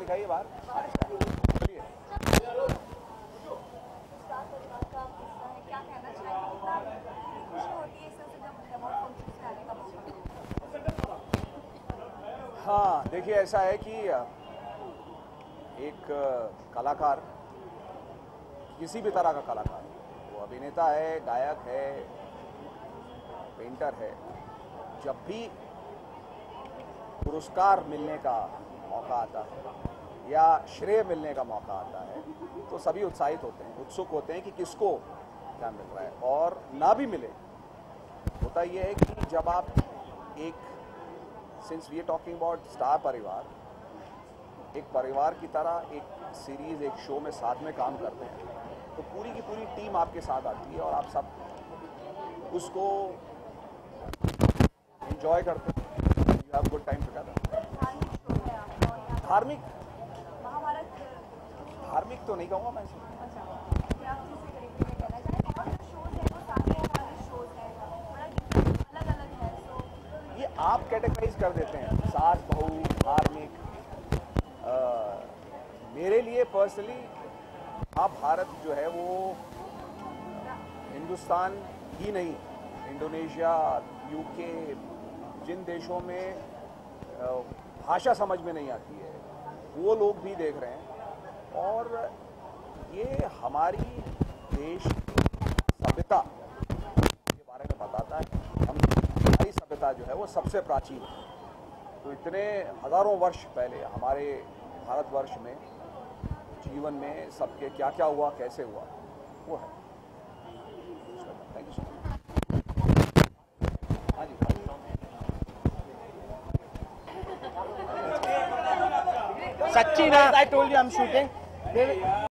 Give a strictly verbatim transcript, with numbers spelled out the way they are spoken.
दिखाइए बाहर। चलिए। हाँ, देखिए ऐसा है कि एक कलाकार, किसी भी तरह का कलाकार, वो अभिनेता है, गायक है, पेंटर है, जब भी पुरस्कार मिलने का मौका आता है या श्रेय मिलने का मौका आता है तो सभी उत्साहित होते हैं, उत्सुक होते हैं कि किसको क्या मिल रहा है। और ना भी मिले, होता यह है कि जब आप एक, since we are talking about star Parivar, एक परिवार की तरह एक सीरीज, एक शो में साथ में काम करते हैं तो पूरी की पूरी टीम आपके साथ आती है और आप सब उसको एंजॉय करते हैं। You have good time together. धार्मिक धार्मिक तो नहीं कहूँगा मैं इसे। ये आप कैटेगराइज कर देते हैं, सास बहू, धार्मिक। मेरे लिए पर्सनली महाभारत जो है वो हिंदुस्तान ही नहीं, इंडोनेशिया, यूके, जिन देशों में भाषा समझ में नहीं आती है वो लोग भी देख रहे हैं और ये हमारी देश की सभ्यता के बारे में बताता है। हम हमारी सभ्यता जो है वो सबसे प्राचीन है। तो इतने हजारों वर्ष पहले हमारे भारतवर्ष में जीवन में सबके क्या क्या हुआ, कैसे हुआ, वो है। Thank you so much. हाँ जी, Sachin, I told you I'm shooting.